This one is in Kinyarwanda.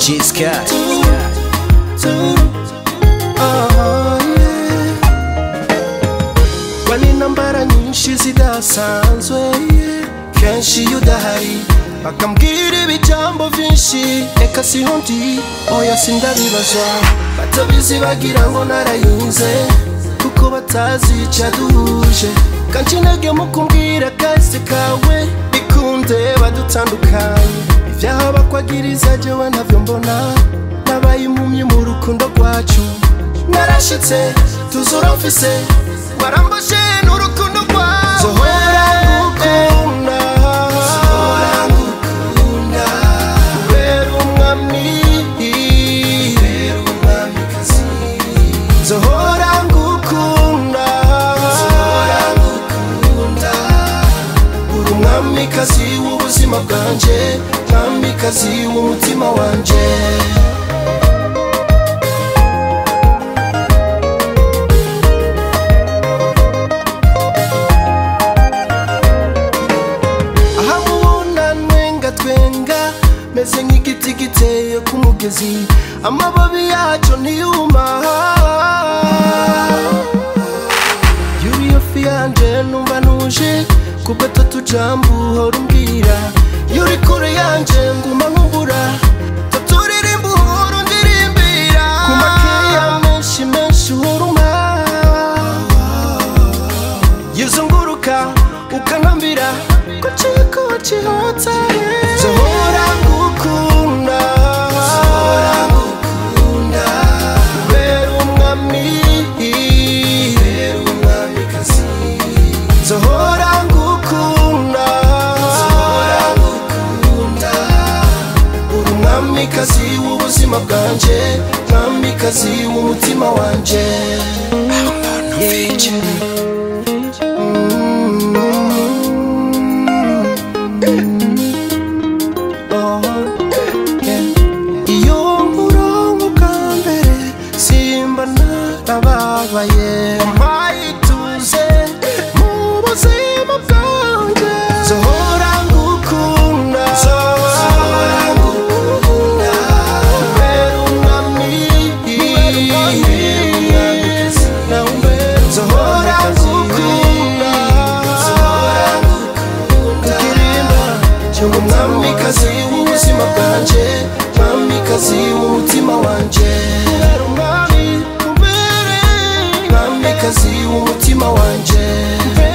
G-Sky. Kwani nambara nyinshi zidasanzwe kenshi udahari bakambwira ibijambo vyinshi eka siho ndi oya sindabibazwa batabizi bagira ngo narayinze kuko batazi icaduhuje kanci intege mu kumbwira kahise kawe bikunde badutandukanye ivyaha bakwagiriza jewe ntavyo mbona nabaye impumyi mu rukundo rwacu narashitse tuzura mfise waramboshe n'urukundo rwawe zohora ngukunda ubera umwamikazi zohora ngukunda uri umwamikazi w'ubuzima bwanje mwamikazi w'umutima wanje meze nk'igiti giteye ku mugezi amababi yaco ntiyuma yuri hafi yanje numva nuje kuko tutujambo uhora umbwira yuri kure yanje nguma nkubura tuturirimba uhora undirimbira ku makeya menshi menshi uhora umpa yizunguruka ukanambira ko ciko wacihota zohora ngukunda ubera umwamikazi zohora ngukunda uri umwamikazi w'ubuzima bwanje mwamikazi w'umutima wanje Arnovic. Mayituze mu buzima bwanje zohora ngukunda zohora ngukunda ubera umwamikazi zohora ngukunda ukirimba cyangwa umwamikazi w'ubuzima bwanje mwamikazi w'umutima wanje mwamikazi w'umutima wanje